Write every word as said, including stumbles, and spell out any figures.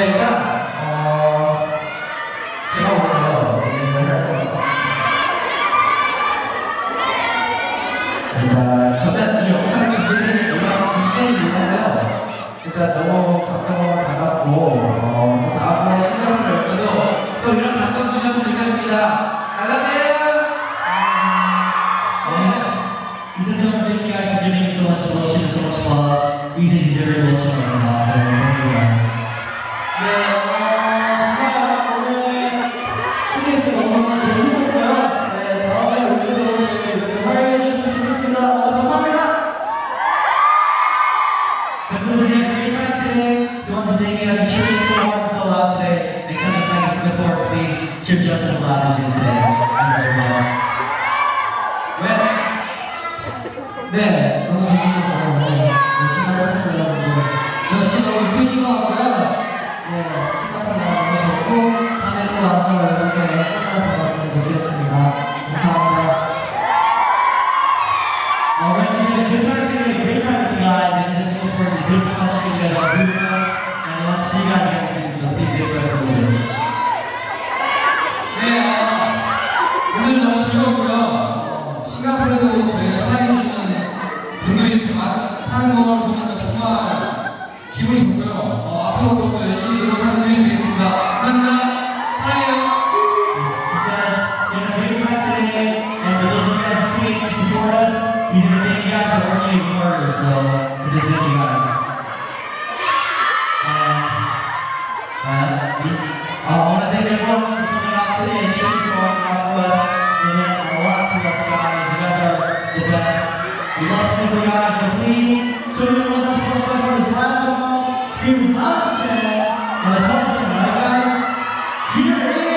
일단 어, 제가 먼저 진행을 할 것 같습니다. 일단 저는 이 영상을 준비해 올라서 굉장히 놀랐어요. 일단 너무 가까워 다가고 어, 다음번에 신청을 열 때도 또 이런 감동 주셨으면 좋겠습니다. I love you! It's a film thank you guys for giving me so much devotion, so much love. These is very well shown and not so thank you guys. 네, 어, 정말 오늘 큐티엑스 너무너무 재밌었고요. 네, 다음에 올리도록 이렇게 활용해 주셨으면 좋겠습니다. 어, 감사합니다. The movie had a great time today. We want to thank you guys for cheering so hard and so loud today. Next time you play this before, please cheer just as loud as you today. Thank you very much. 네, 너무 재밌었어요. 네, 열심히 하고요. 역시 너무 이쁘신 것 같고요. 네, 시간을 너무 좋고 다음에 또 와서 이렇게 만나봤으면 좋겠습니다. 감사합니다. Well, we're just having a good time today, a great time with you guys, and just looking forward to good country together, good fun, and I want to see you guys again soon, so please do the rest of the day. 네, 어, 오늘 너무 즐거웠고요. 어, 싱가포르도 저희가 사랑해주시는 분들이 이렇게 막 하는 걸 보니까 정말 기분이 좋고요. 어, 앞으로도 더 열심히 노력하는 일이 되겠습니다. 감사합니다. 사랑해요. We had a great time today, and for those of you guys who came to support us, we did a thank you guys for working even harder, so we just thank you guys. And, uh, we, I want to thank everyone for coming out today and cheering so hard out for us. It meant a lot to us, guys. You guys are the best. We love seeing you guys, so please show your love to support us in this last song. Scream as loud as you can, and as hard as you can, right, guys? Here it is.